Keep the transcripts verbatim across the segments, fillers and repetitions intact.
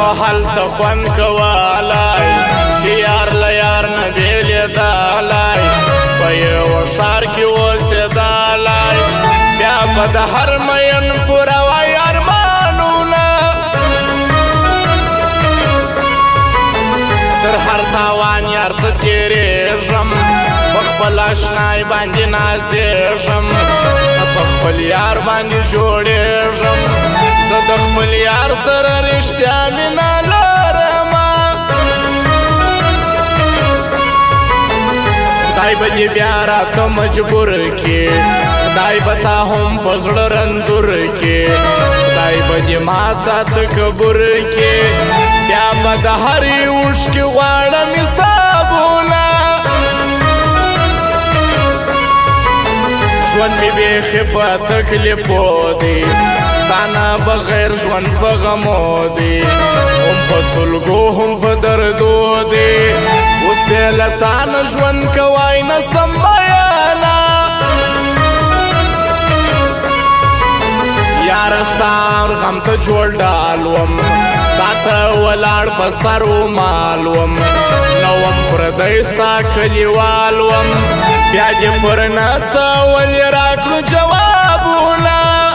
نو هلته خوند کولی چې یار له یار نه بېلېدلی په یوه ښار کې اوسېدلی بیا به د هر مین پوره وای ارمانونه تر هر تاوان یار ته تېرېږم په خپل اشنای باندې نازېږم زه په خپل یار باندې جوړېږم زه د خپل یار سره رښتیا مینه لرمه خدای به دې بیا راته مجبور کړي خدای به تا هم په زړه رنځور کړي خدای به دې ماته تکبر کړي بیا به د هرې اوښکې غواړم حسابونه ژوند مې بیخي په تکلیفو دی ستا نه بغیر ژوند په غمو دی هم په سلګو هم په دردو دی اوس بې له تا نه ژوند کوی نه سم بیانه یاره ستا غم ته جوړ ډال وم تا ته ولاړ په سر ومال وم نه وم پردی ستا کلیوال وم بیا دې پر نه څه ولې راکړو جوابونه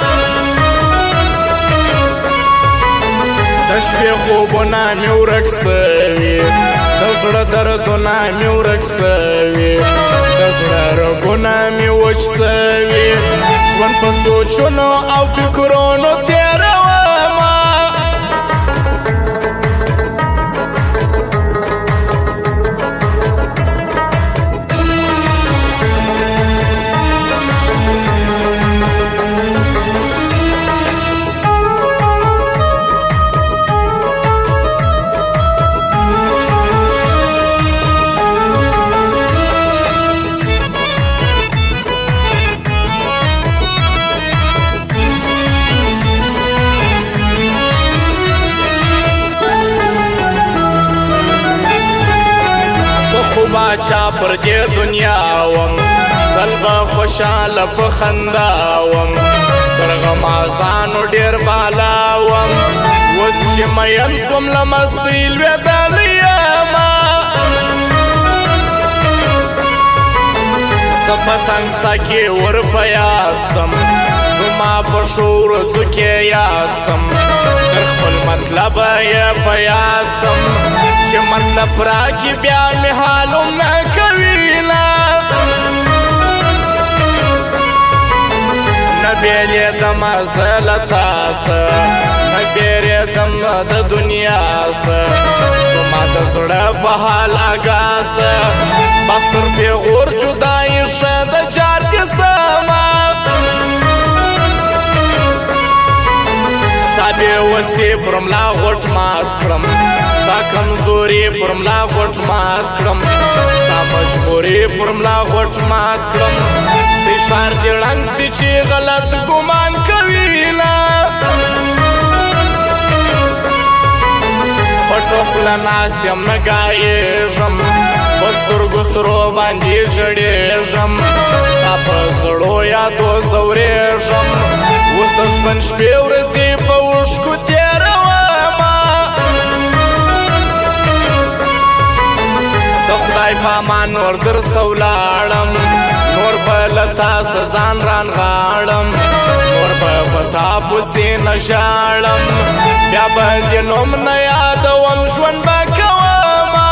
د شپې خوبونه مې ورک سوي د زړه دردونه مې ورک سوي د زړه رګونه مې وچ سوي ژوند په سوچونو او فکرونو تېرومه باچا پر دې دنیا وم تل به خوشحاله په خندا وم تر غمازانو ډېر بالا وم اوس چې مین سوم له مستۍ لوېدلی یمه زه په تنګسه کې ور په یاد سم زما په ښو ورځو کې یاد سم تر خپل مطلبه یې په یاد سم چې مطلب راکې بیا مې حالم نه کوینه نه بېلېدمه زه له تا څه نه بېرېدم د دنیا څه زما د زړه په حال اګاه څه بس تر پېغور جدایي ښه د جار دې سمه ستا بېوسي پر ملا غوټ مات کړم ستا کمزوري پر ملا غوټ مات کړم ستا مجبوري پر ملا غوټ مات کړم ستی ښار دې ړنګ سي چې غلط ګمان کوینه پټو خوله ناست یم نه ګایېږم په سترګو سرو باندې ژړېږم ستا په زړو یادو ځورېږم اوس د ژوند شپې ورځې په اوښکو تېرومه د خدای په امان نور درسه ولاړم نور به له تا څه ځان رانغاړم نور به په تا پسې نه ژاړم بیا به دې نوم نه یادوم ژوند به کومه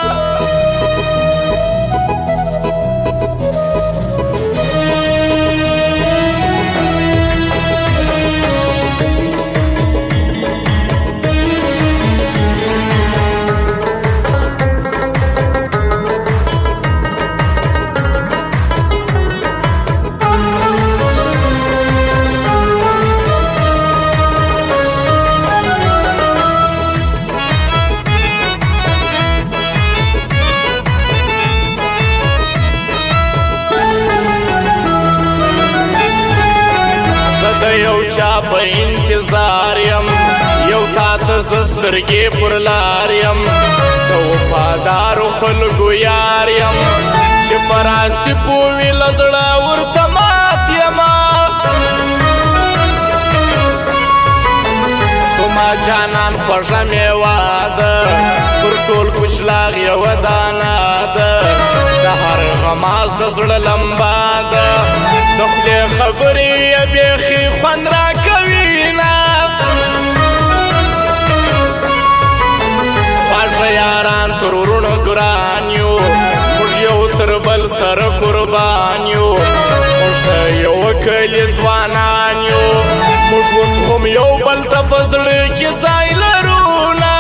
یو چا په انتظار یم یو تا ته زه سترګې پر لار یم د وفادارو خلکو یار یم چې په راستي پوه وي له زړه ورته مات یمه زما جانان خوږه میوه چراغ یو دانا ده د هر غماز د زړه لمبا ده د خولې خبرې یې بیخي خوند راکوي نه خواږه یاران تر وروڼو ګران یو موږ یو تر بل سره قربان یو موږ د یوه کلي ځوانان یو موږ اوس هم یو بل ته په زړه کې ځای لرو نه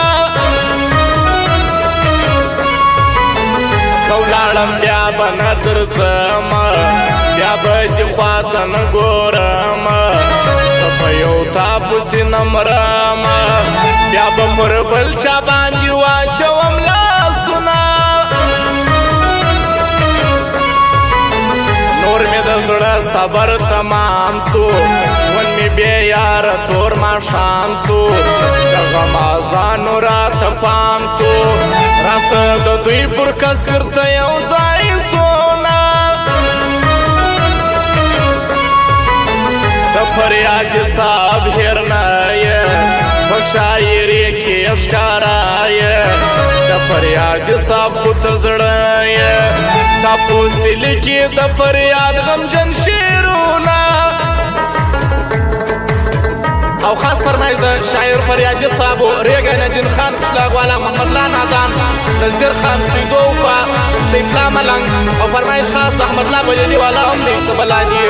که ولاړم بیا به نه درځمه بیا به دې خواته نه ګورمه زه به یو تا پسې نه مرمه بیا به پر بل چا باندې واچوم لاسونه نور مې د زړه صبر تمام سو ژوند مې بې یاره تور ماښام سو د غمازانو راته پام سو راسه د دوی پر کس بیرته یو ځای سو نه د فریاد صاحب هېر نه یې په شاعري کې ښکاره یې د فریاد صاحب خو ته زړه یې تا په سیلي کې د فریاد غمجن شعرونه او خاص فرمایش د شاعر فریادي صاحب و ریګی ندین خان قشلاق والا محمد الله نادان نذیر خان سیدو و سیف الله ملنګ او فرمایش خاص احمد الله بجلی والا هم دی د بلادي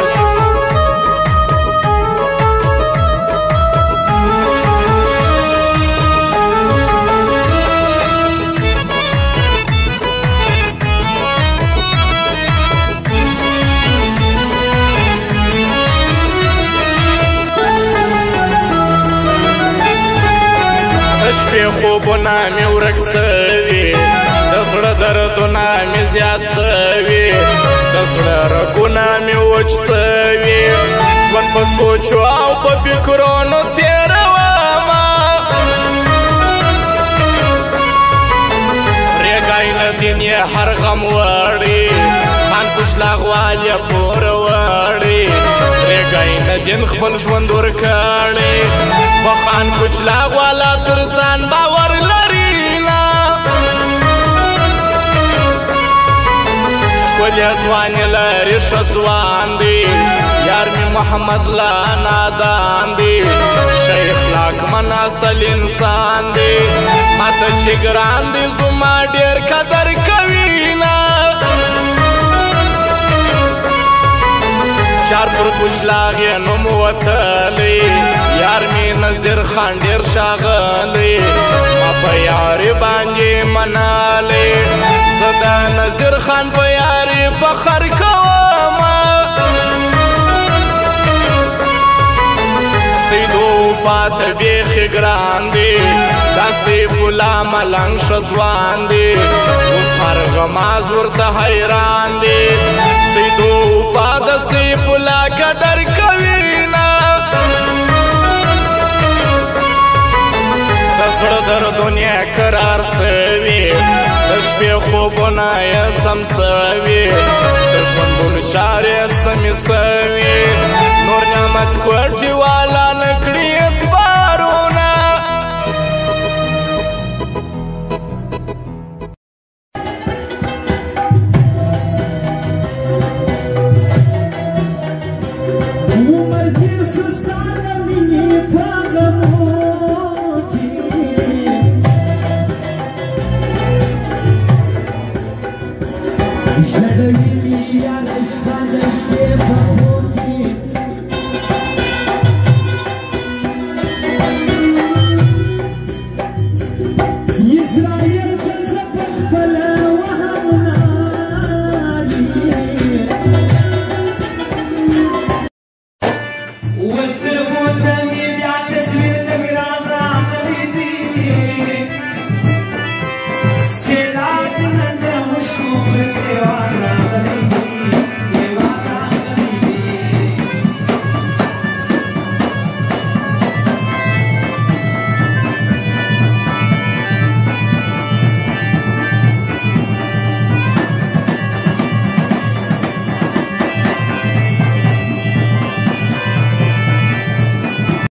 شپې خوبونه مې ورک سوي د زړه دردونه مې زیات سوي د زړه رګونه مې وچ سوي ژوند په سوچو او په فکرونو تېرومه ریګی ندین یې هر غم وړي خان قشلاق وال یې پور وړي ریګی ندین خپل ژوند ورکړي په خان قشلاق والا تر ځان باور لري نه ښکلې ځوانې لري ښه ځوان دی یار مې محمد الله نادان دی شیخ لاکمن اصل انسان دی ماته چې ګران دی زما ډېر قدر کوي نه چار پر قشلاق یې نوم وتلی یار مې نذیر خان ډېر ښاغلی ما په یارې باندې منالی زه د نذیر خان په یارې فخر کومه سیدو پاته بیخي ګران دی دا سیف الله ملنګ ښه ځوان دی اوس هر غماز ورته حیران دی سیدو پاته سیف الله قدر کوي نه د زړه دردونه یې قرار سوي د شپې خوبونه یې سم سوي د ژوند